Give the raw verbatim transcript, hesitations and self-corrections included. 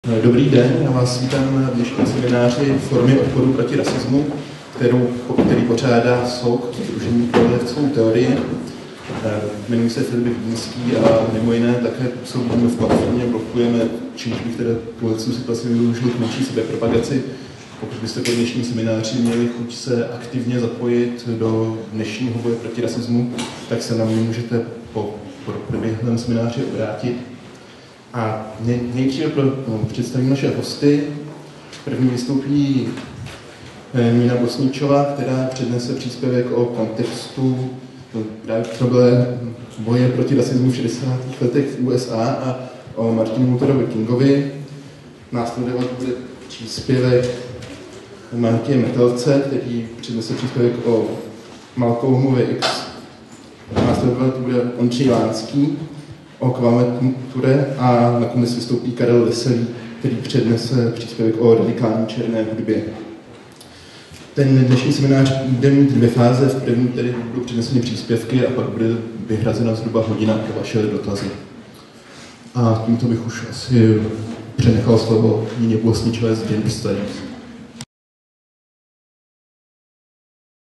Dobrý den, já vás vítám na dnešním semináři Formy odporu proti rasismu, kterou, který pořádá S O K, Sdružení prolevcovou teorii. Jmenuji se Filip Vidínský a mimo jiné také působíme v platformě, blokujeme činky, které tuhle situaci využili k menší sebepropagaci. Pokud byste po dnešním semináři měli chuť se aktivně zapojit do dnešního boje proti rasismu, tak se na mě můžete po, po proběhlém semináři obrátit. A nejdříve no, představím naše hosty. První vystoupí Nina Bosničová, která přednese příspěvek o kontextu no, právě problém boje proti rasismu v šedesátých letech v U S A a o Martinu Lutherovi Kingovi. Následovat bude příspěvek Martě Metelce, který přednese příspěvek o Malcolmovi X. Následovat bude Ondřej Lánský o Kvameture a nakonec vystoupí Karel Veselý, který přednese příspěvek o radikální černé hudbě. Ten dnešní seminář bude mít dvě fáze. V první tedy budou předneseny příspěvky a pak bude vyhrazena zhruba hodina pro vaše dotazy. A tímto bych už asi přenechal slovo Nině Bosničové z Gender Studies.